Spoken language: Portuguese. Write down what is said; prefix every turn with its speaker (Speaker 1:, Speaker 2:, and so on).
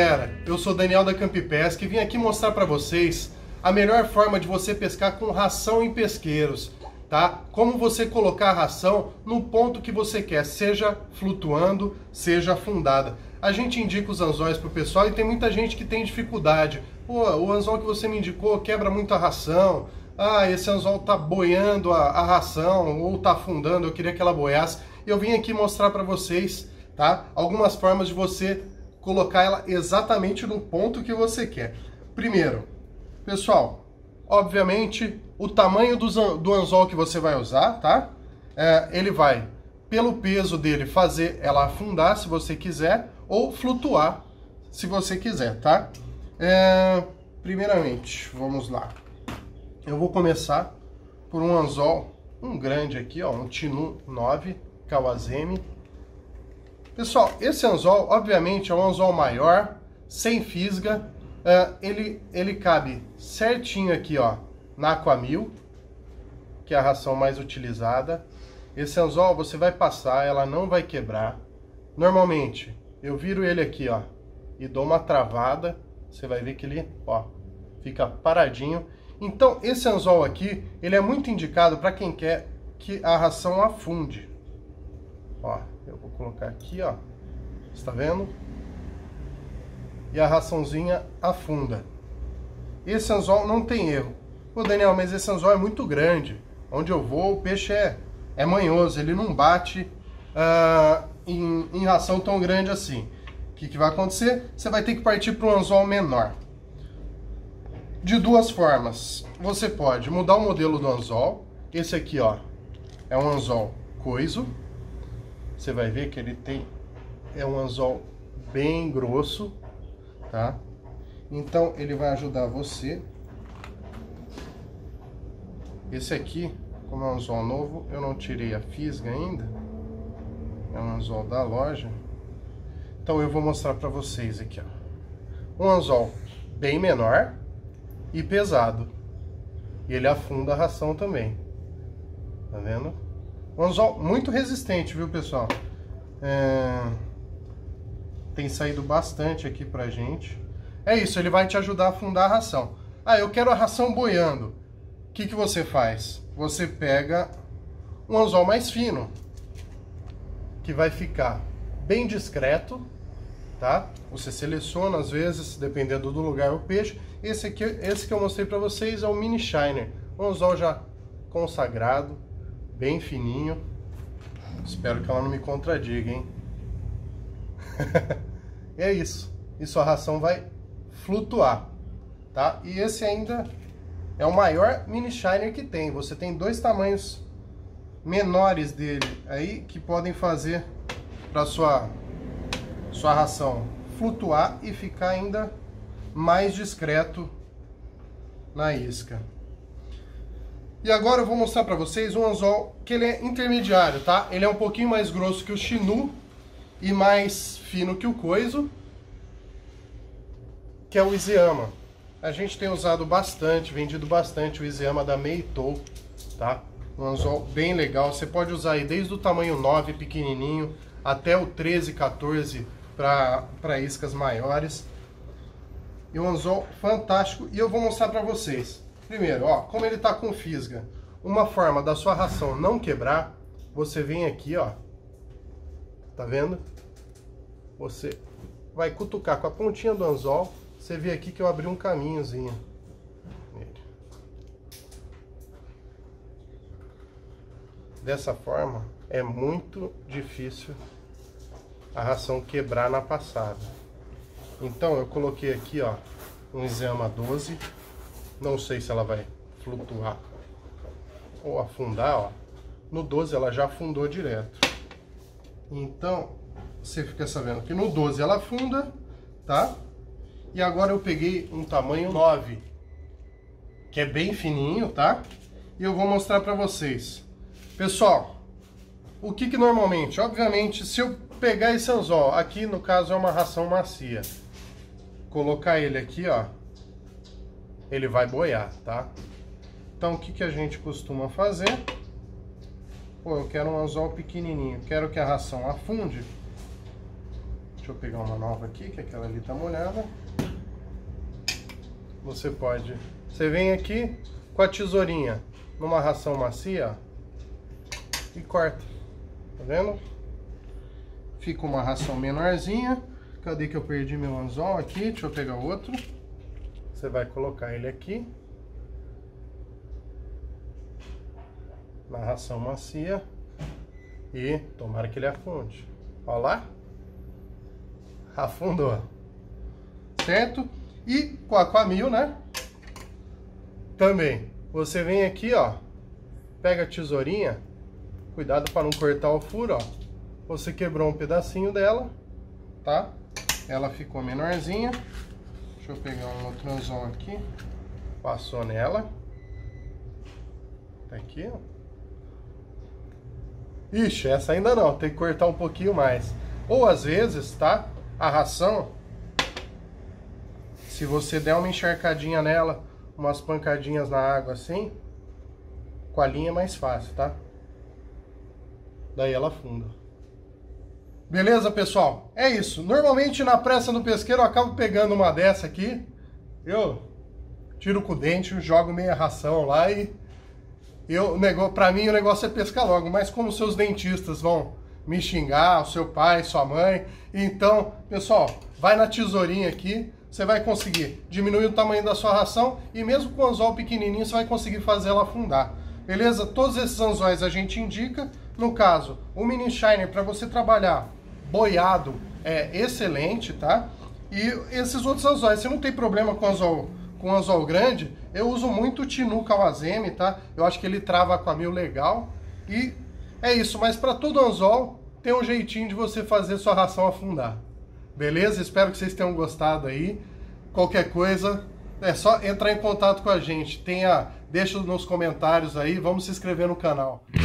Speaker 1: galera, eu sou Daniel da Campi Pesca e vim aqui mostrar para vocês a melhor forma de você pescar com ração em pesqueiros, tá? Como você colocar a ração no ponto que você quer, seja flutuando, seja afundada. A gente indica os anzóis pro pessoal e tem muita gente que tem dificuldade. Pô, o anzol que você me indicou quebra muito a ração. Ah, esse anzol tá boiando a ração ou tá afundando, eu queria que ela boiasse. Eu vim aqui mostrar para vocês, tá? Algumas formas de você colocar ela exatamente no ponto que você quer. Primeiro, pessoal, obviamente o tamanho do anzol que você vai usar, tá? Ele vai, pelo peso dele, fazer ela afundar se você quiser, ou flutuar se você quiser, tá? Primeiramente, vamos lá. Eu vou começar por um anzol, um grande aqui, ó, um Tinu 9 Kawazemi. Pessoal, esse anzol, obviamente, é um anzol maior, sem fisga. Ele cabe certinho aqui, ó, na Aquamil, que é a ração mais utilizada. Esse anzol você vai passar, ela não vai quebrar. Normalmente, eu viro ele aqui, ó, e dou uma travada. Você vai ver que ele, ó, fica paradinho. Então, esse anzol aqui, ele é muito indicado para quem quer que a ração afunde. Ó, eu vou colocar aqui, ó, está vendo? E a raçãozinha afunda. Esse anzol não tem erro. Pô, Daniel, mas esse anzol é muito grande. Onde eu vou, o peixe é manhoso, ele não bate em ração tão grande assim. O que vai acontecer? Você vai ter que partir para um anzol menor. De duas formas. Você pode mudar o modelo do anzol. Esse aqui, ó, é um anzol coiso. Você vai ver que ele é um anzol bem grosso, tá? Então ele vai ajudar você. Esse aqui, como é um anzol novo, eu não tirei a fisga ainda. É um anzol da loja. Então eu vou mostrar para vocês aqui, ó. Um anzol bem menor e pesado. E ele afunda a ração também. Tá vendo? Um anzol muito resistente, viu, pessoal? Tem saído bastante aqui pra gente. É isso, ele vai te ajudar a afundar a ração. Ah, eu quero a ração boiando. O que você faz? Você pega um anzol mais fino, que vai ficar bem discreto, tá? Você seleciona, às vezes, dependendo do lugar, o peixe. Esse que eu mostrei pra vocês é o Mini Shiner. Um anzol já consagrado, bem fininho. Espero que ela não me contradiga, hein? É isso. E sua ração vai flutuar, tá? E esse ainda é o maior Mini Shiner que tem. Você tem dois tamanhos menores dele aí que podem fazer para sua ração flutuar e ficar ainda mais discreto na isca. E agora eu vou mostrar para vocês um anzol que ele é intermediário, tá? Ele é um pouquinho mais grosso que o Tinu e mais fino que o coiso, que é o Izeyama. A gente tem usado bastante, vendido bastante o Izeyama da Meito, tá? Um anzol bem legal. Você pode usar aí desde o tamanho 9, pequenininho, até o 13, 14 para iscas maiores. E um anzol fantástico. E eu vou mostrar para vocês. Primeiro, ó, como ele tá com fisga, uma forma da sua ração não quebrar, você vem aqui, ó, tá vendo? Você vai cutucar com a pontinha do anzol, você vê aqui que eu abri um caminhozinho nele. Dessa forma, é muito difícil a ração quebrar na passada. Então, eu coloquei aqui, ó, um Izeyama 12. Não sei se ela vai flutuar ou afundar, ó. No 12 ela já afundou direto. Então, você fica sabendo que no 12 ela afunda, tá? E agora eu peguei um tamanho 9, que é bem fininho, tá? E eu vou mostrar pra vocês. Pessoal, o que normalmente? Obviamente, se eu pegar esse anzol, aqui no caso é uma ração macia, colocar ele aqui, ó, ele vai boiar, tá? Então, o que a gente costuma fazer? Pô, eu quero um anzol pequenininho, quero que a ração afunde. Deixa Deixa eu pegar uma nova aqui, que aquela ali tá molhada. Você vem aqui com a tesourinha numa ração macia, ó, e corta, tá vendo? Fica uma ração menorzinha. Cadê que eu perdi meu anzol aqui? Deixa eu pegar outro. Você vai colocar ele aqui na ração macia e tomara que ele afunde. Olha lá, afundou, certo? E com a Aquamil, né? Também. Você vem aqui, ó, pega a tesourinha, cuidado para não cortar o furo, ó. Você quebrou um pedacinho dela, tá? Ela ficou menorzinha. Deixa eu pegar um outro anzol aqui. Passou nela. Tá aqui, ó. Ixi, essa ainda não, tem que cortar um pouquinho mais. Ou às vezes, tá? A ração, se você der uma encharcadinha nela, umas pancadinhas na água assim, com a linha é mais fácil, tá? Daí ela afunda. Beleza, pessoal? É isso. Normalmente na pressa do pesqueiro eu acabo pegando uma dessa aqui. Eu tiro com o dente, jogo meia ração lá e... pra mim o negócio é pescar logo. Mas como seus dentistas vão me xingar, o seu pai, sua mãe... Então, pessoal, vai na tesourinha aqui. Você vai conseguir diminuir o tamanho da sua ração. E mesmo com o anzol pequenininho, você vai conseguir fazer ela afundar. Beleza? Todos esses anzóis a gente indica. No caso, o Mini Shiner para você trabalhar boiado é excelente, tá? E esses outros anzóis, se não tem problema com anzol grande, eu uso muito o Tinu Kawazemi, tá? Eu acho que ele trava a Aquamil legal. E é isso, mas para todo anzol tem um jeitinho de você fazer sua ração afundar. Beleza? Espero que vocês tenham gostado aí. Qualquer coisa, é só entrar em contato com a gente. Deixa nos comentários aí, vamos se inscrever no canal.